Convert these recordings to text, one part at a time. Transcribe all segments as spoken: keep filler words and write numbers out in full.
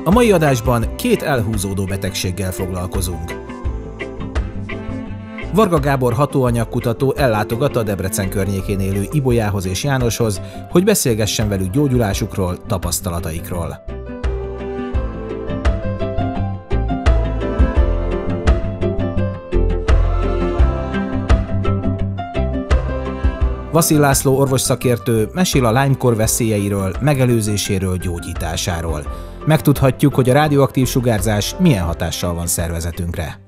A mai adásban két elhúzódó betegséggel foglalkozunk. Varga Gábor hatóanyagkutató ellátogat a Debrecen környékén élő Ibolyához és Jánoshoz, hogy beszélgessen velük gyógyulásukról, tapasztalataikról. Vasil László orvosszakértő mesél a Lyme-kór veszélyeiről, megelőzéséről, gyógyításáról. Megtudhatjuk, hogy a rádióaktív sugárzás milyen hatással van szervezetünkre.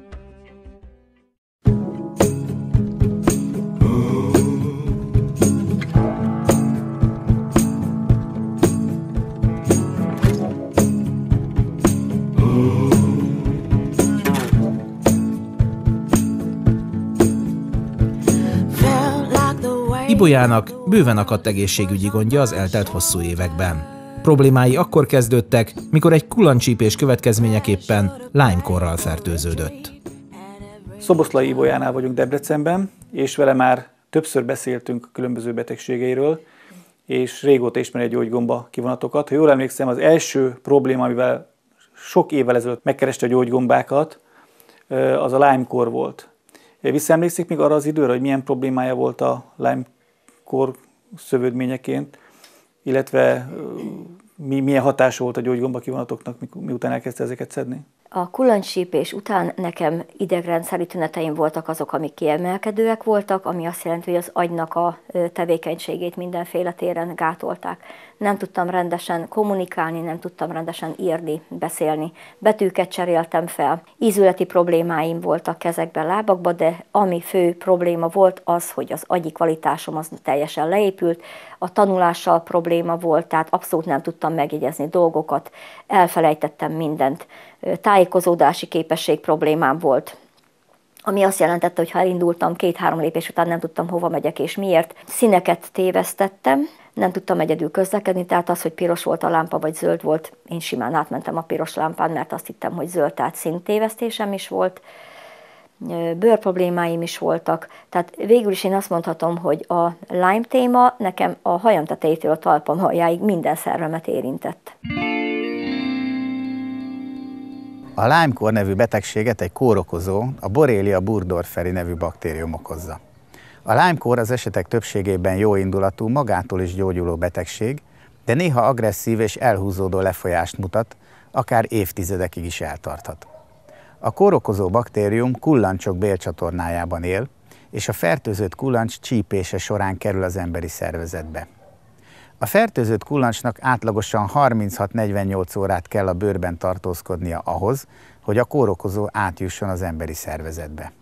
Ibolyának bőven akadt egészségügyi gondja az eltelt hosszú években. Problémái akkor kezdődtek, mikor egy kullancsípés következményeképpen Lyme-kórral fertőződött. Szoboszlai Ibolyánál vagyunk Debrecenben, és vele már többször beszéltünk különböző betegségeiről, és régóta ismeri a gyógygomba kivonatokat. Ha jól emlékszem, az első probléma, amivel sok évvel ezelőtt megkereste a gyógygombákat, az a Lyme-kór volt. Visszaemlékszik még arra az időre, hogy milyen problémája volt a Lyme-kór szövődményeként, illetve mi, milyen hatása volt a gyógygomba kivonatoknak, miután elkezdte ezeket szedni? A kullancsípés után nekem idegrendszeri tüneteim voltak azok, amik kiemelkedőek voltak, ami azt jelenti, hogy az agynak a tevékenységét mindenféle téren gátolták. Nem tudtam rendesen kommunikálni, nem tudtam rendesen írni, beszélni. Betűket cseréltem fel. Ízületi problémáim voltak kezekben, lábakban, de ami fő probléma volt az, hogy az agyi kvalitásom az teljesen leépült. A tanulással probléma volt, tehát abszolút nem tudtam megjegyezni dolgokat, elfelejtettem mindent. Tájékozódási képesség problémám volt, ami azt jelentette, hogy ha elindultam, két-három lépés után nem tudtam, hova megyek és miért. Színeket tévesztettem, nem tudtam egyedül közlekedni, tehát az, hogy piros volt a lámpa vagy zöld volt, én simán átmentem a piros lámpán, mert azt hittem, hogy zöld, tehát színtévesztésem is volt. Bőrproblémáim is voltak, tehát végül is én azt mondhatom, hogy a Lyme téma nekem a hajam tetejétől a talpam aljáig minden szervemet érintett. A Lyme-kór nevű betegséget egy kórokozó, a Borrelia burgdorferi nevű baktérium okozza. A Lyme-kór az esetek többségében jóindulatú, magától is gyógyuló betegség, de néha agresszív és elhúzódó lefolyást mutat, akár évtizedekig is eltarthat. A kórokozó baktérium kullancsok bélcsatornájában él, és a fertőzött kullancs csípése során kerül az emberi szervezetbe. A fertőzött kullancsnak átlagosan harminchat-negyvennyolc órát kell a bőrben tartózkodnia ahhoz, hogy a kórokozó átjusson az emberi szervezetbe.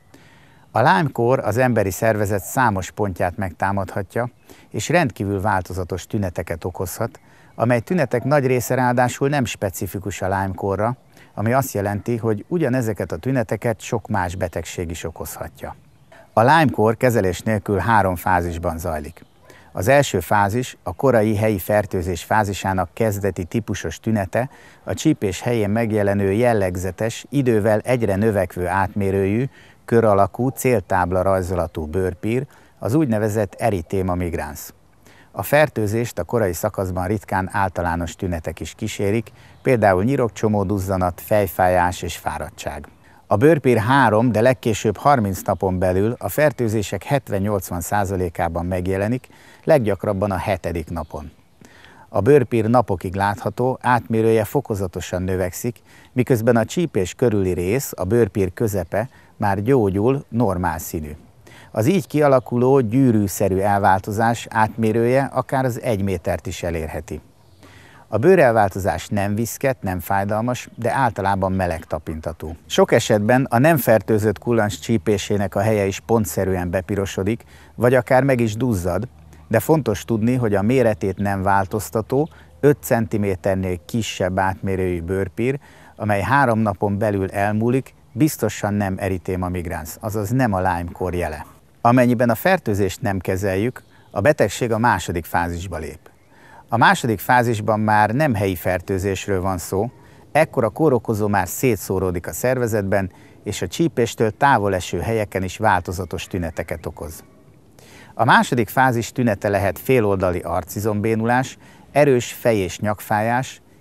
A Lyme-kór az emberi szervezet számos pontját megtámadhatja, és rendkívül változatos tüneteket okozhat, amely tünetek nagy része ráadásul nem specifikus a Lyme-kórra, ami azt jelenti, hogy ugyanezeket a tüneteket sok más betegség is okozhatja. A Lyme-kór kezelés nélkül három fázisban zajlik. Az első fázis, a korai helyi fertőzés fázisának kezdeti típusos tünete, a csípés helyén megjelenő jellegzetes, idővel egyre növekvő átmérőjű, kör alakú, céltábla rajzolatú bőrpír, az úgynevezett erythema migrans. A fertőzést a korai szakaszban ritkán általános tünetek is kísérik, például nyirokcsomóduzzanat, fejfájás és fáradtság. A bőrpír három, de legkésőbb harminc napon belül a fertőzések hetven-nyolcvan százalékában megjelenik, leggyakrabban a hetedik napon. A bőrpír napokig látható, átmérője fokozatosan növekszik, miközben a csípés körüli rész, a bőrpír közepe már gyógyul, normál színű. Az így kialakuló gyűrűszerű elváltozás átmérője akár az egy métert is elérheti. A bőrelváltozás nem viszket, nem fájdalmas, de általában meleg tapintatú. Sok esetben a nem fertőzött kullancs csípésének a helye is pontszerűen bepirosodik, vagy akár meg is duzzad, de fontos tudni, hogy a méretét nem változtató, öt centiméternél kisebb átmérőjű bőrpír, amely három napon belül elmúlik, biztosan nem erythema migrans, azaz nem a Lyme-kór jele. Amennyiben a fertőzést nem kezeljük, a betegség a második fázisba lép. A második fázisban már nem helyi fertőzésről van szó, ekkor a kórokozó már szétszóródik a szervezetben, és a csípéstől távol eső helyeken is változatos tüneteket okoz. A második fázis tünete lehet féloldali arcizombénulás, erős fej- és nyakfájás,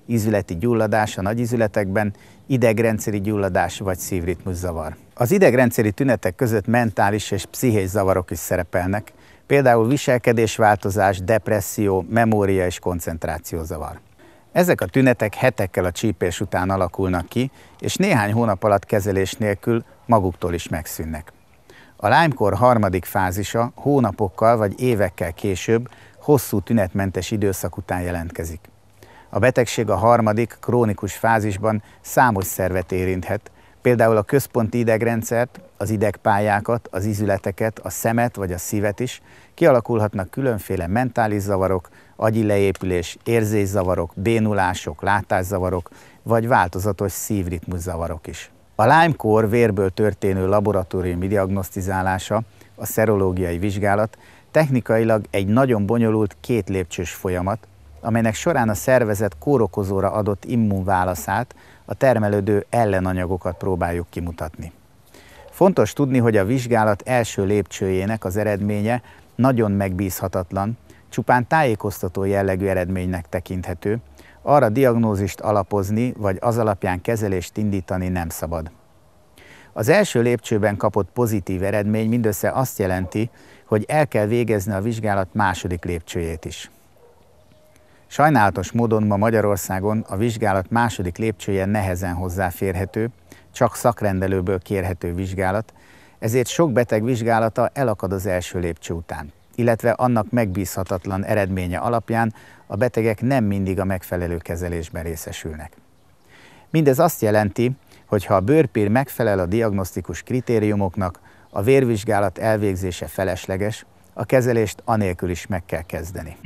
ízületi gyulladás a nagyízületekben, idegrendszeri gyulladás vagy szívritmuszavar. Az idegrendszeri tünetek között mentális és pszichés zavarok is szerepelnek, például viselkedésváltozás, depresszió, memória és koncentrációzavar. Ezek a tünetek hetekkel a csípés után alakulnak ki, és néhány hónap alatt kezelés nélkül maguktól is megszűnnek. A Lyme-kór harmadik fázisa hónapokkal vagy évekkel később, hosszú tünetmentes időszak után jelentkezik. A betegség a harmadik, krónikus fázisban számos szervet érinthet, például a központi idegrendszert, az idegpályákat, az ízületeket, a szemet vagy a szívet is, kialakulhatnak különféle mentális zavarok, agyi leépülés, érzészavarok, bénulások, látászavarok, vagy változatos szívritmuszavarok is. A Lyme-kór vérből történő laboratóriumi diagnosztizálása, a szerológiai vizsgálat technikailag egy nagyon bonyolult két lépcsős folyamat, amelynek során a szervezet kórokozóra adott immunválaszát, a termelődő ellenanyagokat próbáljuk kimutatni. Fontos tudni, hogy a vizsgálat első lépcsőjének az eredménye nagyon megbízhatatlan, csupán tájékoztató jellegű eredménynek tekinthető, arra diagnózist alapozni, vagy az alapján kezelést indítani nem szabad. Az első lépcsőben kapott pozitív eredmény mindössze azt jelenti, hogy el kell végezni a vizsgálat második lépcsőjét is. Sajnálatos módon ma Magyarországon a vizsgálat második lépcsője nehezen hozzáférhető, csak szakrendelőből kérhető vizsgálat, ezért sok beteg vizsgálata elakad az első lépcső után, illetve annak megbízhatatlan eredménye alapján a betegek nem mindig a megfelelő kezelésben részesülnek. Mindez azt jelenti, hogy ha a bőrpír megfelel a diagnosztikus kritériumoknak, a vérvizsgálat elvégzése felesleges, a kezelést anélkül is meg kell kezdeni.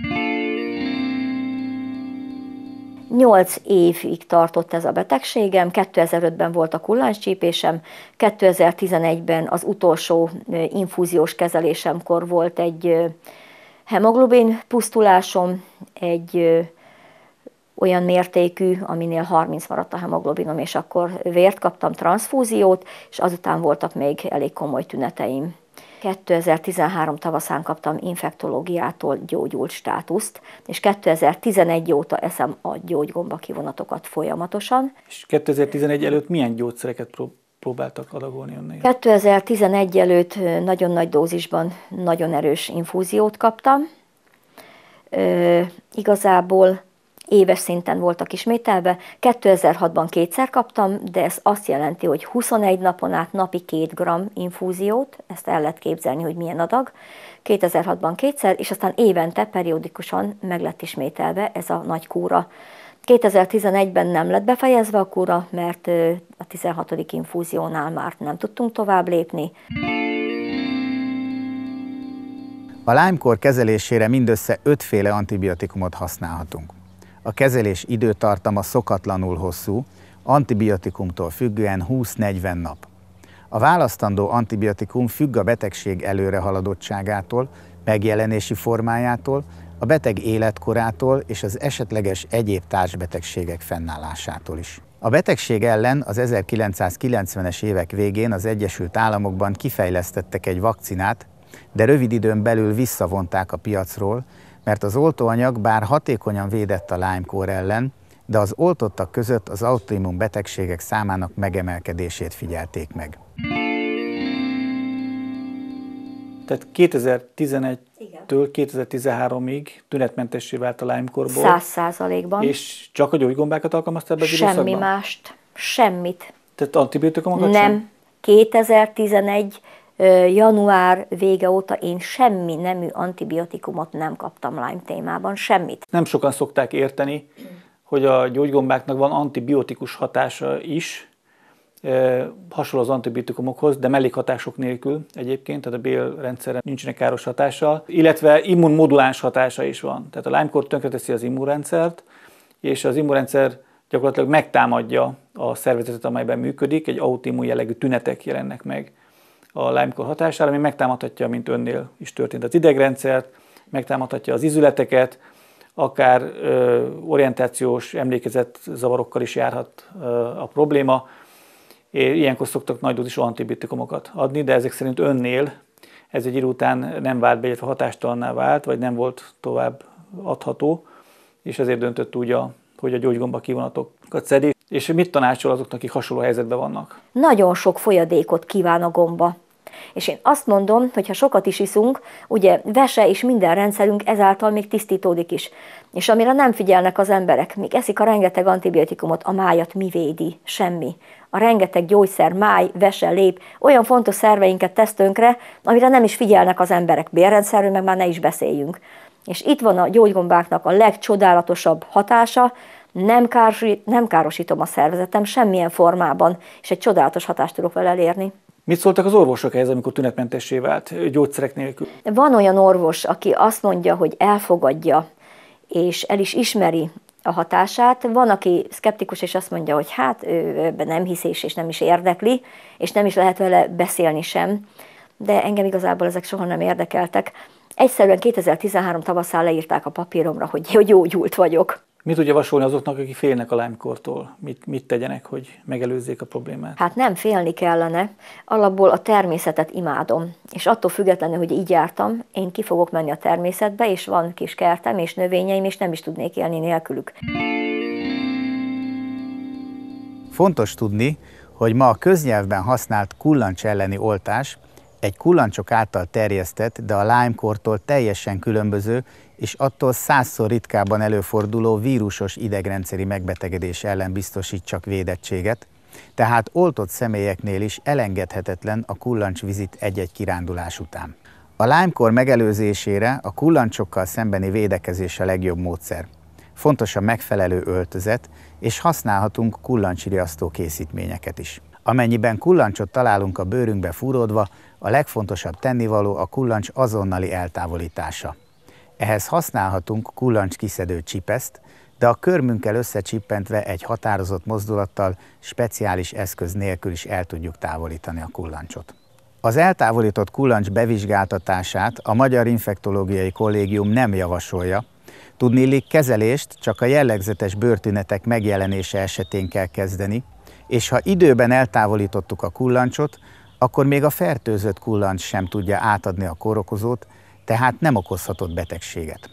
Nyolc évig tartott ez a betegségem, kétezer-ötben volt a kullánccsípésem, kétezer-tizenegyben az utolsó infúziós kezelésemkor volt egy hemoglobin pusztulásom, egy olyan mértékű, aminél harminc maradt a hemoglobinom, és akkor vért kaptam, transzfúziót, és azután voltak még elég komoly tüneteim. kétezer-tizenhárom tavaszán kaptam infektológiától gyógyult státuszt, és kétezer-tizenegy óta eszem a gyógygomba kivonatokat folyamatosan. És kétezer-tizenegy előtt milyen gyógyszereket prób- próbáltak adagolni önnél? kétezer-tizenegy előtt nagyon nagy dózisban nagyon erős infúziót kaptam. Ö, igazából éves szinten voltak ismételve. kétezer-hatban kétszer kaptam, de ez azt jelenti, hogy huszonegy napon át napi két gramm infúziót, ezt el lehet képzelni, hogy milyen adag. kétezer-hatban kétszer, és aztán évente periódikusan meg lett ismételve ez a nagy kúra. kétezer-tizenegyben nem lett befejezve a kúra, mert a tizenhatodik infúziónál már nem tudtunk tovább lépni. A Lyme-kór kezelésére mindössze ötféle antibiotikumot használhatunk. A kezelés időtartama szokatlanul hosszú, antibiotikumtól függően húsz-negyven nap. A választandó antibiotikum függ a betegség előrehaladottságától, megjelenési formájától, a beteg életkorától és az esetleges egyéb társbetegségek fennállásától is. A betegség ellen az ezerkilencszázkilencvenes évek végén az Egyesült Államokban kifejlesztettek egy vakcinát, de rövid időn belül visszavonták a piacról, mert az oltóanyag bár hatékonyan védett a Lyme-kór ellen, de az oltottak között az autoimmun betegségek számának megemelkedését figyelték meg. Tehát kétezer-tizenegytől kétezer-tizenháromig tünetmentessé vált a Lyme-kórból. Száz százalékban. És csak a gyógygombákat alkalmazta ebben az időszakban? Semmi mást. Semmit. Tehát antibiotikumokat Nem. sem? kétezer-tizenegy január vége óta én semmi nemű antibiotikumot nem kaptam Lyme témában, semmit. Nem sokan szokták érteni, hogy a gyógygombáknak van antibiotikus hatása is, hasonló az antibiotikumokhoz, de mellékhatások nélkül egyébként, tehát a bélrendszerre nincsenek káros hatással, illetve immunmoduláns hatása is van. Tehát a Lyme-kór tönkreteszi az immunrendszert, és az immunrendszer gyakorlatilag megtámadja a szervezetet, amelyben működik, egy autoimmun jellegű tünetek jelennek meg a Lyme-kór hatására, ami megtámadhatja, mint önnél is történt, az idegrendszert, megtámadhatja az ízületeket, akár ö, orientációs emlékezet zavarokkal is járhat ö, a probléma. É, ilyenkor szoktak nagy dózisú antibiotikumokat adni, de ezek szerint önnél ez egy idő után nem vált be, illetve hatástalanná vált, vagy nem volt tovább adható, és ezért döntött úgy a hogy a gyógygomba kivonatokat szedi, és mit tanácsol azoknak, akik hasonló helyzetben vannak? Nagyon sok folyadékot kíván a gomba. És én azt mondom, hogy ha sokat is iszunk, ugye vese és minden rendszerünk ezáltal még tisztítódik is. És amire nem figyelnek az emberek, míg eszik a rengeteg antibiotikumot, a májat mi védi? Semmi. A rengeteg gyógyszer, máj, vese, lép, olyan fontos szerveinket tesz tönkre, amire nem is figyelnek az emberek. Bélrendszerről meg már ne is beszéljünk. És itt van a gyógygombáknak a legcsodálatosabb hatása, nem, károsít, nem károsítom a szervezetem semmilyen formában, és egy csodálatos hatást tudok vele elérni. Mit szóltak az orvosok ehhez, amikor tünetmentessé vált, gyógyszerek nélkül? Van olyan orvos, aki azt mondja, hogy elfogadja, és el is ismeri a hatását. Van, aki szkeptikus, és azt mondja, hogy hát ő ebben nem hisz, és nem is érdekli, és nem is lehet vele beszélni sem. De engem igazából ezek soha nem érdekeltek. Egyszerűen kétezer-tizenhárom tavaszán leírták a papíromra, hogy gyógyult vagyok. Mit tudja javasolni azoknak, akik félnek a Lyme-kortól? Mit, mit tegyenek, hogy megelőzzék a problémát? Hát nem félni kellene. Alapból a természetet imádom. És attól függetlenül, hogy így jártam, én ki fogok menni a természetbe, és van kis kertem és növényeim, és nem is tudnék élni nélkülük. Fontos tudni, hogy ma a köznyelvben használt kullancs elleni oltás egy kullancsok által terjesztett, de a Lyme-kortól teljesen különböző és attól százszor ritkábban előforduló vírusos idegrendszeri megbetegedés ellen biztosít csak védettséget, tehát oltott személyeknél is elengedhetetlen a kullancsvizit egy-egy kirándulás után. A Lyme-kor megelőzésére a kullancsokkal szembeni védekezés a legjobb módszer. Fontos a megfelelő öltözet, és használhatunk kullancsriasztó készítményeket is. Amennyiben kullancsot találunk a bőrünkbe fúródva, a legfontosabb tennivaló a kullancs azonnali eltávolítása. Ehhez használhatunk kullancs kiszedő csipeszt, de a körmünkkel összecsippentve egy határozott mozdulattal, speciális eszköz nélkül is el tudjuk távolítani a kullancsot. Az eltávolított kullancs bevizsgáltatását a Magyar Infektológiai Kollégium nem javasolja, tudniillik kezelést csak a jellegzetes bőrtünetek megjelenése esetén kell kezdeni, és ha időben eltávolítottuk a kullancsot, akkor még a fertőzött kullancs sem tudja átadni a kórokozót, tehát nem okozhatott betegséget.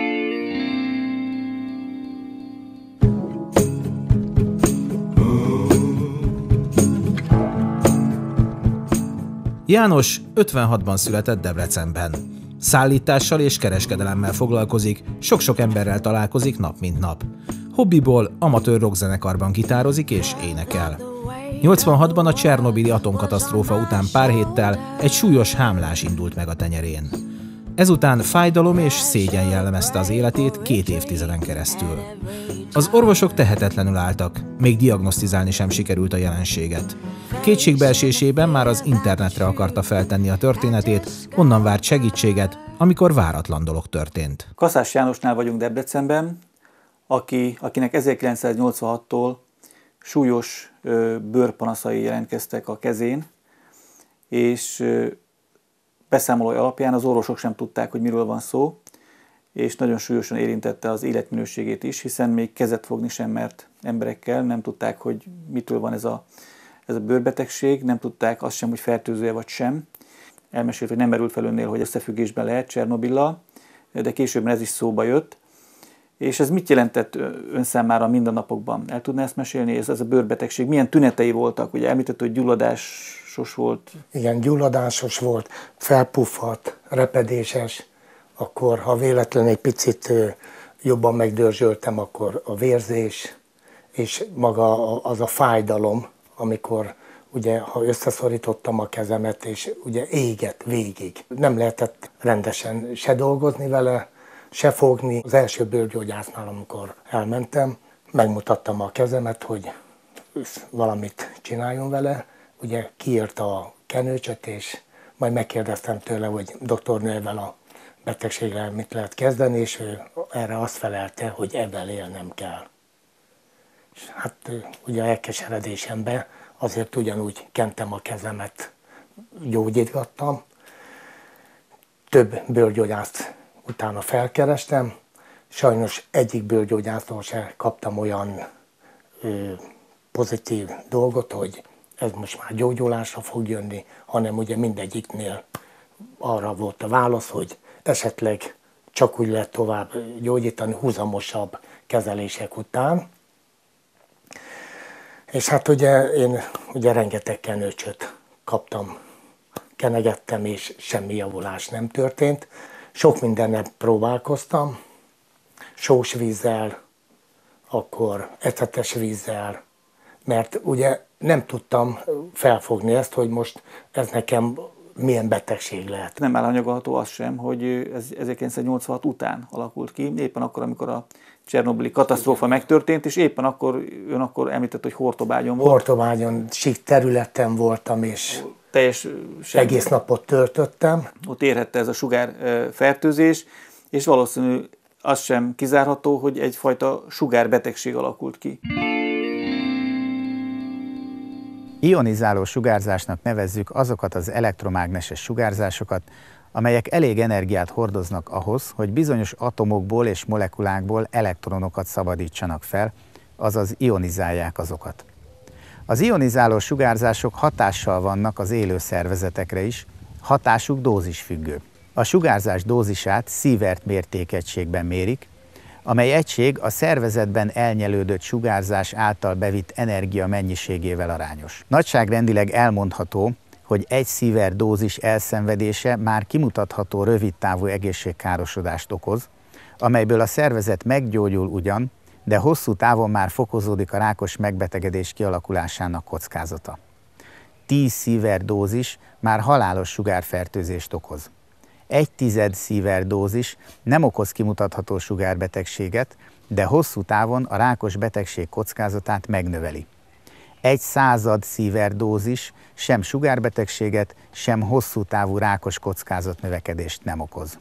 János ötvenhatban született Debrecenben. Szállítással és kereskedelemmel foglalkozik, sok-sok emberrel találkozik nap mint nap. Hobbiból amatőr rockzenekarban gitározik és énekel. nyolcvanhatban a csernobili atomkatasztrófa után pár héttel egy súlyos hámlás indult meg a tenyerén. Ezután fájdalom és szégyen jellemezte az életét két évtizeden keresztül. Az orvosok tehetetlenül álltak, még diagnosztizálni sem sikerült a jelenséget. Kétségbeesésében már az internetre akarta feltenni a történetét, onnan várt segítséget, amikor váratlan dolog történt. Kaszás Jánosnál vagyunk Debrecenben, aki, akinek ezerkilencszáznyolcvanhattól súlyos ö, bőrpanaszai jelentkeztek a kezén, és ö, beszámolói alapján az orvosok sem tudták, hogy miről van szó, és nagyon súlyosan érintette az életminőségét is, hiszen még kezet fogni sem mert emberekkel, nem tudták, hogy mitől van ez a, ez a bőrbetegség, nem tudták azt sem, hogy fertőző-e vagy sem. Elmesélt, hogy nem merült fel önnél, hogy összefüggésben lehet Csernobillal, de később ez is szóba jött. És ez mit jelentett ön számára mindennapokban? El tudná ezt mesélni? Ez, ez a bőrbetegség milyen tünetei voltak? Ugye említett, hogy gyulladásos volt. Igen, gyulladásos volt, felpuffadt, repedéses. Akkor, ha véletlenül egy picit jobban megdörzsöltem, akkor a vérzés, és maga az a fájdalom, amikor ugye, ha összeszorítottam a kezemet, és ugye égett végig. Nem lehetett rendesen se dolgozni vele, se fogni. Az első bőrgyógyásznál, amikor elmentem, megmutattam a kezemet, hogy valamit csináljon vele. Ugye kiírta a kenőcsöt, és majd megkérdeztem tőle, hogy doktornővel a betegséggel mit lehet kezdeni, és ő erre azt felelte, hogy ebben élnem kell. És hát ugye elkeseredésemben azért ugyanúgy kentem a kezemet, gyógyítgattam. Több bőrgyógyászt utána felkerestem, sajnos egyik bőrgyógyásztól sem kaptam olyan ö, pozitív dolgot, hogy ez most már gyógyulásra fog jönni, hanem ugye mindegyiknél arra volt a válasz, hogy esetleg csak úgy lehet tovább gyógyítani, húzamosabb kezelések után. És hát ugye én ugye rengeteg kenőcsöt kaptam, kenegettem, és semmi javulás nem történt. Sok mindennel próbálkoztam, sós vízzel, akkor ecetes vízzel, mert ugye nem tudtam felfogni ezt, hogy most ez nekem milyen betegség lehet. Nem elhanyagolható az sem, hogy ez ezerkilencszáznyolcvanhat után alakult ki, éppen akkor, amikor a csernobili katasztrófa megtörtént, és éppen akkor ön akkor említett, hogy Hortobágyon volt. Hortobágyon sík területen voltam, és teljes egész napot töltöttem. Ott érhette ez a sugárfertőzés, és valószínű az sem kizárható, hogy egyfajta sugárbetegség alakult ki. Ionizáló sugárzásnak nevezzük azokat az elektromágneses sugárzásokat, amelyek elég energiát hordoznak ahhoz, hogy bizonyos atomokból és molekulákból elektronokat szabadítsanak fel, azaz ionizálják azokat. Az ionizáló sugárzások hatással vannak az élő szervezetekre is, hatásuk dózisfüggő. A sugárzás dózisát Sievert mértékegységben mérik, amely egység a szervezetben elnyelődött sugárzás által bevitt energia mennyiségével arányos. Nagyságrendileg elmondható, hogy egy Sievert dózis elszenvedése már kimutatható rövidtávú egészségkárosodást okoz, amelyből a szervezet meggyógyul ugyan, de hosszú távon már fokozódik a rákos megbetegedés kialakulásának kockázata. tíz Sievert dózis már halálos sugárfertőzést okoz. Egy tized Sievert dózis nem okoz kimutatható sugárbetegséget, de hosszú távon a rákos betegség kockázatát megnöveli. Egy század Sievert dózis sem sugárbetegséget, sem hosszú távú rákos kockázatnövekedést nem okoz.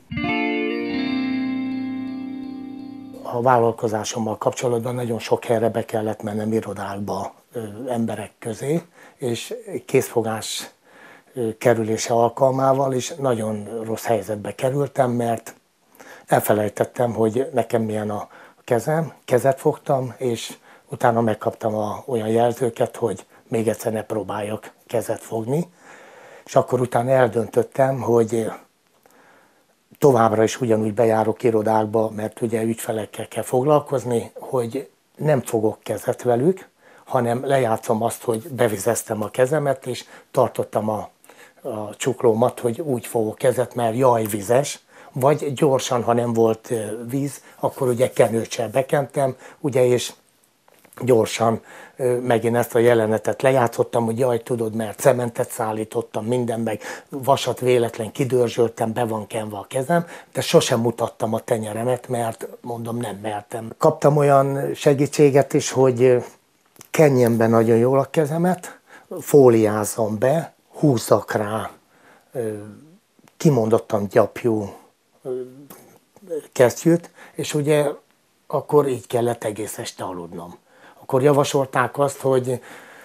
A vállalkozásommal kapcsolatban nagyon sok helyre be kellett mennem irodákba emberek közé, és készfogás kerülése alkalmával is nagyon rossz helyzetbe kerültem, mert elfelejtettem, hogy nekem milyen a kezem, kezet fogtam, és utána megkaptam a, olyan jelzőket, hogy még egyszer ne próbáljak kezet fogni, és akkor utána eldöntöttem, hogy továbbra is ugyanúgy bejárok irodákba, mert ugye ügyfelekkel kell foglalkozni, hogy nem fogok kezet velük, hanem lejátszom azt, hogy bevizeztem a kezemet, és tartottam a, a csuklómat, hogy úgy fogok kezet, mert jaj, vizes, vagy gyorsan, ha nem volt víz, akkor ugye kenőccsel bekentem, ugye, és gyorsan megint ezt a jelenetet lejátszottam, hogy jaj, tudod, mert cementet szállítottam, minden meg, vasat véletlen kidörzsöltem, be van kenve a kezem, de sosem mutattam a tenyeremet, mert mondom, nem mertem. Kaptam olyan segítséget is, hogy kenjen be nagyon jól a kezemet, fóliázzam be, húzzak rá kimondottan gyapjú kesztyűt, és ugye akkor így kellett egész este aludnom. Akkor javasolták azt, hogy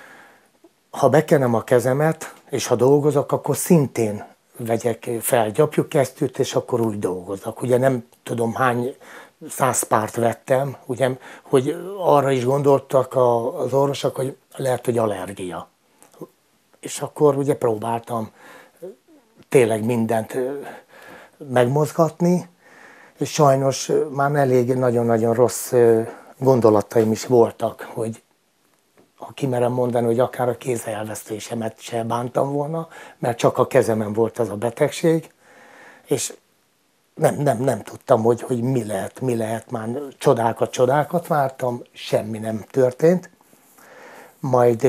ha bekenem a kezemet, és ha dolgozok, akkor szintén vegyek fel gyapjúkesztyűt, és akkor úgy dolgozok. Ugye nem tudom hány száz párt vettem, ugye, hogy arra is gondoltak az orvosok, hogy lehet, hogy allergia. És akkor ugye próbáltam tényleg mindent megmozgatni, és sajnos már elég nagyon-nagyon rossz gondolataim is voltak, hogy ha kimerem mondani, hogy akár a kézelvesztésemet se bántam volna, mert csak a kezemen volt az a betegség, és nem, nem, nem tudtam, hogy, hogy mi lehet, mi lehet, már csodákat, csodákat vártam, semmi nem történt. Majd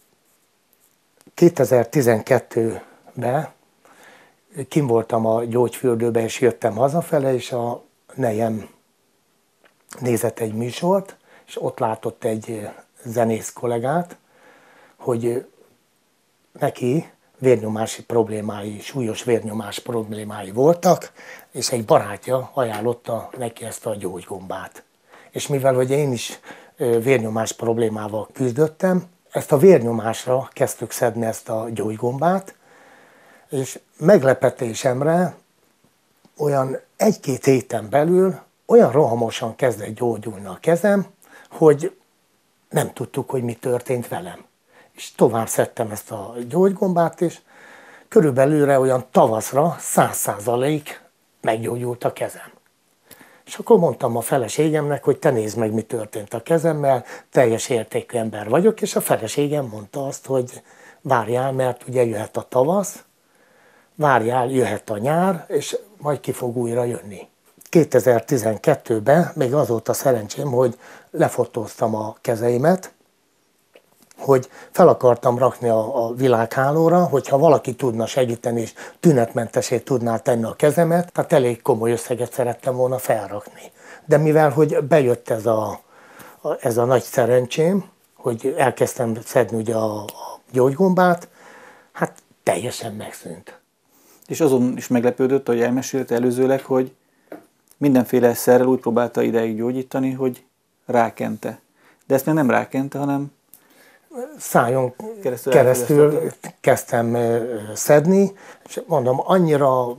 kétezer-tizenkettőben kim voltam a gyógyfürdőben, és jöttem hazafele, és a nejem nézett egy műsort, és ott látott egy zenész kollégát, hogy neki vérnyomási problémái, súlyos vérnyomás problémái voltak, és egy barátja ajánlotta neki ezt a gyógygombát. És mivel hogy én is vérnyomás problémával küzdöttem, ezt a vérnyomásra kezdtük szedni ezt a gyógygombát, és meglepetésemre olyan egy-két héten belül olyan rohamosan kezdett gyógyulni a kezem, hogy nem tudtuk, hogy mi történt velem. És tovább szedtem ezt a gyógygombát, és körülbelülre olyan tavaszra száz százalék meggyógyult a kezem. És akkor mondtam a feleségemnek, hogy te nézd meg, mi történt a kezemmel, teljes értékű ember vagyok, és a feleségem mondta azt, hogy várjál, mert ugye jöhet a tavasz, várjál, jöhet a nyár, és majd ki fog újra jönni. kétezer-tizenkettőben még az volt a szerencsém, hogy lefotóztam a kezeimet, hogy fel akartam rakni a, a világhálóra, hogyha valaki tudna segíteni, és tünetmentesé tudná tenni a kezemet, tehát elég komoly összeget szerettem volna felrakni. De mivel, hogy bejött ez a, a, ez a nagy szerencsém, hogy elkezdtem szedni ugye a, a gyógygombát, hát teljesen megszűnt. És azon is meglepődött, hogy elmesélte előzőleg, hogy mindenféle szerrel úgy próbálta ideig gyógyítani, hogy rákente. De ezt még nem rákente, hanem szájon keresztül, keresztül kezdtem szedni, és mondom, annyira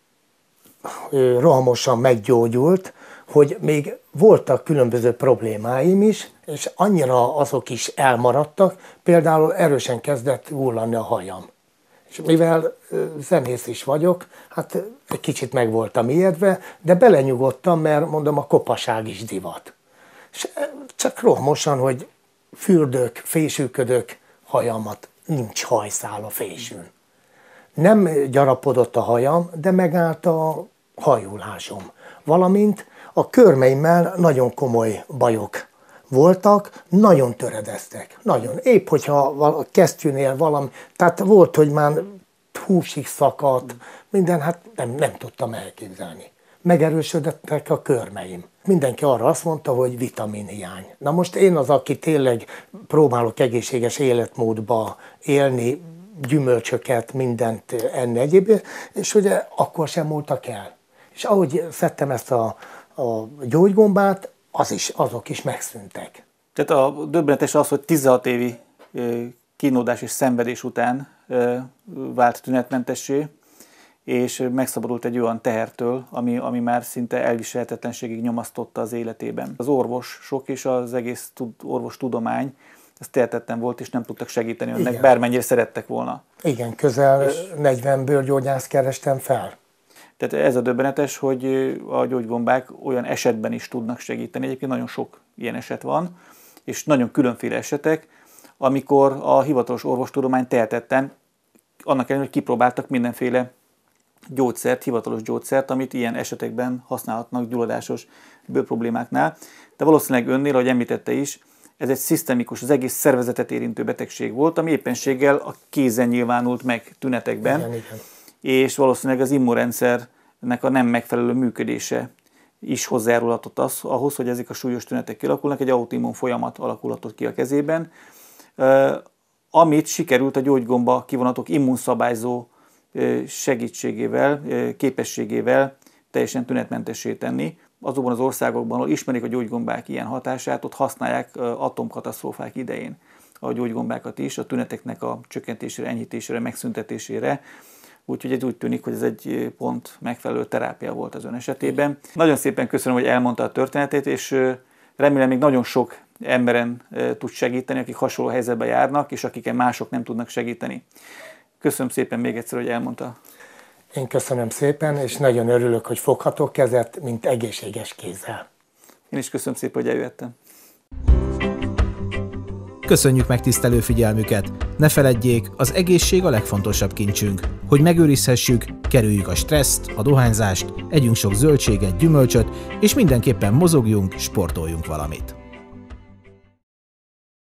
rohamosan meggyógyult, hogy még voltak különböző problémáim is, és annyira azok is elmaradtak, például erősen kezdett hullani a hajam. És mivel zenész is vagyok, hát egy kicsit meg voltam ijedve, de belenyugodtam, mert mondom, a kopaság is divat. És csak rohamosan, hogy fürdök, fésülködök, hajamat, nincs hajszál a fésűn. Nem gyarapodott a hajam, de megállt a hajulásom. Valamint a körmeimmel nagyon komoly bajok voltak, nagyon töredeztek. Nagyon. Épp, hogyha a kesztyűnél valami, tehát volt, hogy már húsig szakadt, minden, hát nem, nem tudtam elképzelni. Megerősödtek a körmeim. Mindenki arra azt mondta, hogy vitaminhiány. Na most én az, aki tényleg próbálok egészséges életmódba élni, gyümölcsöket, mindent enni egyéb, és ugye akkor sem múltak el. És ahogy szedtem ezt a, a gyógygombát, az is, azok is megszűntek. Tehát a döbbenetes az, hogy tizenhat évi kínlódás és szenvedés után vált tünetmentessé, és megszabadult egy olyan tehertől, ami, ami már szinte elviselhetetlenségig nyomasztotta az életében. Az orvosok és az egész tud, orvostudomány, ez tehetetlen volt, és nem tudtak segíteni önnek, igen, bármennyire szerettek volna. Igen, közel és negyven bőrgyógyászt kerestem fel. Tehát ez a döbbenetes, hogy a gyógygombák olyan esetben is tudnak segíteni. Egyébként nagyon sok ilyen eset van, és nagyon különféle esetek, amikor a hivatalos orvostudomány tehetetlen, annak ellenére, hogy kipróbáltak mindenféle gyógyszert, hivatalos gyógyszert, amit ilyen esetekben használhatnak gyulladásos bőrproblémáknál. De valószínűleg önnél, ahogy említette is, ez egy szisztemikus, az egész szervezetet érintő betegség volt, ami éppenséggel a kézen nyilvánult meg tünetekben, Igen, igen. És valószínűleg az immunrendszernek a nem megfelelő működése is hozzájárulhatott az, ahhoz, hogy ezek a súlyos tünetek kialakulnak, egy autoimmun folyamat alakulhatott ki a kezében, amit sikerült a gyógygomba kivonatok immunszabályzó segítségével, képességével teljesen tünetmentessé tenni. Azokban az országokban, ahol ismerik a gyógygombák ilyen hatását, ott használják atomkatasztrófák idején a gyógygombákat is, a tüneteknek a csökkentésére, enyhítésére, megszüntetésére. Úgyhogy ez úgy tűnik, hogy ez egy pont megfelelő terápia volt az ön esetében. Nagyon szépen köszönöm, hogy elmondta a történetét, és remélem még nagyon sok emberen tud segíteni, akik hasonló helyzetben járnak, és akiken mások nem tudnak segíteni. Köszönöm szépen még egyszer, hogy elmondta. Én köszönöm szépen, és nagyon örülök, hogy foghatok kezet, mint egészséges kézzel. Én is köszönöm szépen, hogy eljöttem. Köszönjük megtisztelő figyelmüket! Ne feledjék, az egészség a legfontosabb kincsünk. Hogy megőrizhessük, kerüljük a stresszt, a dohányzást, együnk sok zöldséget, gyümölcsöt, és mindenképpen mozogjunk, sportoljunk valamit.